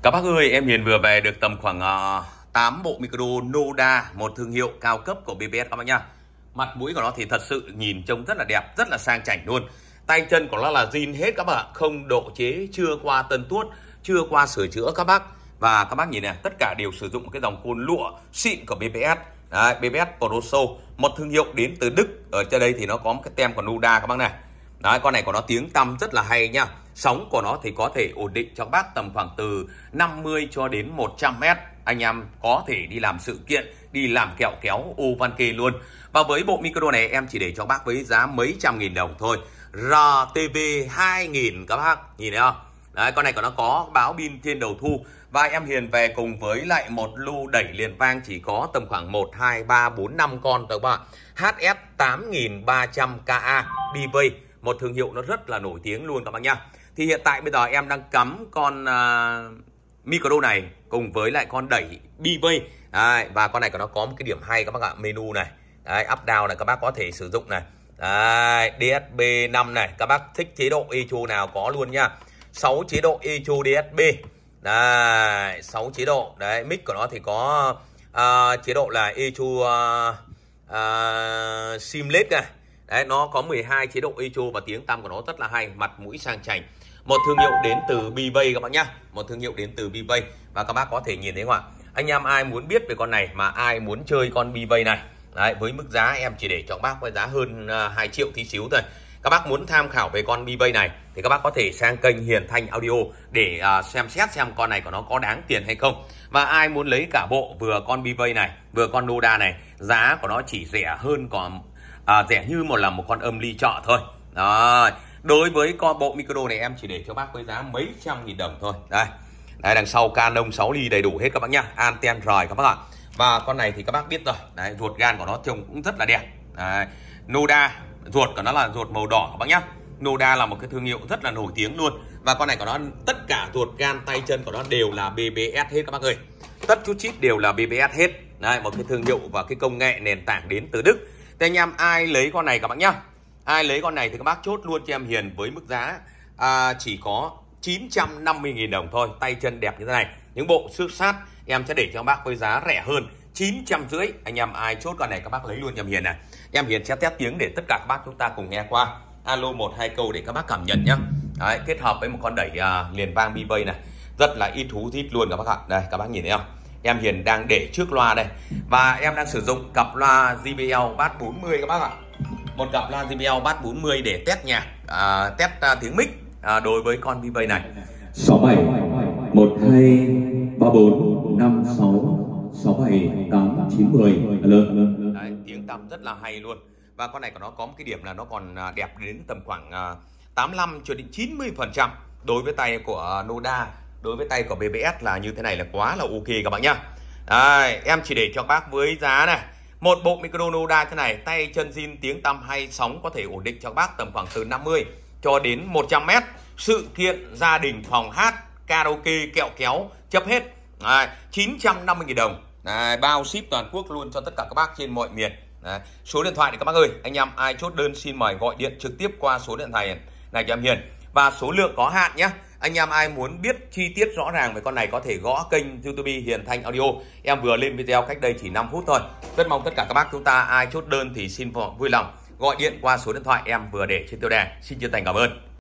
Các bác ơi, em Hiền vừa về được tầm khoảng 8 bộ micro Noda, một thương hiệu cao cấp của BBS các bác nhá. Mặt mũi của nó thì thật sự nhìn trông rất là đẹp, rất là sang chảnh luôn. Tay chân của nó là zin hết các bác ạ, không độ chế, chưa qua tân tuốt, chưa qua sửa chữa các bác. Và các bác nhìn này, tất cả đều sử dụng cái dòng côn lụa xịn của BBS. Đấy, BBS Pro, một thương hiệu đến từ Đức. Ở trên đây thì nó có một cái tem của Noda các bác này. Đấy, con này của nó tiếng tăm rất là hay nhá. Sóng của nó thì có thể ổn định cho các bác tầm khoảng từ 50 cho đến 100 mét. Anh em có thể đi làm sự kiện, đi làm kẹo kéo ô van kê luôn. Và với bộ micro này em chỉ để cho các bác với giá mấy trăm nghìn đồng thôi. RTV 2000 các bác, nhìn thấy không? Đấy, con này của nó có báo pin trên đầu thu. Và em Hiền về cùng với lại một lu đẩy liền vang chỉ có tầm khoảng 1, 2, 3, 4, 5 con các bạn. HS 8300KA BV, một thương hiệu nó rất là nổi tiếng luôn các bác nhá. Thì hiện tại bây giờ em đang cắm con micro này cùng với lại con đẩy BV. Đấy, và con này của nó có một cái điểm hay các bác ạ, menu này. Đấy, up down này các bác có thể sử dụng này. Đấy, DSP 5 này, các bác thích chế độ EQ nào có luôn nha. 6 chế độ EQ DSP. Đấy, 6 chế độ. Đấy, mic của nó thì có chế độ là EQ seamless này. Đấy, nó có 12 chế độ EQ và tiếng tăm của nó rất là hay, mặt mũi sang chảnh. Một thương hiệu đến từ BV các bác nhá, một thương hiệu đến từ BV. Và các bác có thể nhìn thấy không ạ? Anh em ai muốn biết về con này mà ai muốn chơi con BV này, đấy, với mức giá em chỉ để cho các bác với giá hơn 2 triệu tí xíu thôi. Các bác muốn tham khảo về con BV này thì các bác có thể sang kênh Hiền Thanh Audio để xem xét xem con này của nó có đáng tiền hay không. Và ai muốn lấy cả bộ, vừa con BV này vừa con Noda này, giá của nó chỉ rẻ hơn, còn rẻ như một con âm ly chợ thôi. Đó. Đối với con bộ micro này em chỉ để cho bác với giá mấy trăm nghìn đồng thôi. Đây. Đây, đằng sau Canon 6 ly đầy đủ hết các bác nhá. Anten rời các bác ạ. Và con này thì các bác biết rồi. Đấy, ruột gan của nó trông cũng rất là đẹp. Đấy. Noda, ruột của nó là ruột màu đỏ các bác nhá. Noda là một cái thương hiệu rất là nổi tiếng luôn. Và con này của nó tất cả ruột gan tay chân của nó đều là BBS hết các bác ơi. Tất chút chít đều là BBS hết. Đấy, một cái thương hiệu và cái công nghệ nền tảng đến từ Đức. Thế anh em ai lấy con này các bác nhá, ai lấy con này thì các bác chốt luôn cho em Hiền với mức giá chỉ có 950.000 đồng thôi. Tay chân đẹp như thế này, những bộ xước sát em sẽ để cho các bác với giá rẻ hơn 950. Anh em ai chốt con này các bác lấy luôn cho em Hiền này. Em Hiền sẽ test tiếng để tất cả các bác chúng ta cùng nghe qua. Alo 1-2 câu để các bác cảm nhận nhá. Đấy, kết hợp với một con đẩy liền vang BV này, rất là ít thú thít luôn các bác ạ. Đây, các bác nhìn thấy không? Em Hiền đang để trước loa đây. Và em đang sử dụng cặp loa JBL Bass 40 các bác ạ. Một cặp loa JBL Bass 40 để test nhạc, test tiếng mic đối với con BV này. 67 12 34 56 67 8 9 10 lớn. Đấy, tiếng tăm rất là hay luôn. Và con này của nó có một cái điểm là nó còn đẹp đến tầm khoảng 85 cho đến 90%. Đối với tay của Noda, đối với tay của BBS là như thế này là quá là ok các bạn nhá. Đấy, em chỉ để cho các bác với giá này, một bộ micro Noda thế này, tay chân zin, tiếng tăm hay, sóng có thể ổn định cho các bác tầm khoảng từ 50 cho đến 100 mét. Sự kiện, gia đình, phòng hát, karaoke, kẹo kéo chấp hết. 950.000 đồng. Đấy, bao ship toàn quốc luôn cho tất cả các bác trên mọi miền. Đấy, số điện thoại thì các bác ơi, anh em ai chốt đơn xin mời gọi điện trực tiếp qua số điện thoại này cho em Hiền. Và số lượng có hạn nhé. Anh em ai muốn biết chi tiết rõ ràng về con này có thể gõ kênh YouTube Hiền Thanh Audio. Em vừa lên video cách đây chỉ 5 phút thôi. Rất mong tất cả các bác chúng ta ai chốt đơn thì xin vui lòng gọi điện qua số điện thoại em vừa để trên tiêu đề. Xin chân thành cảm ơn.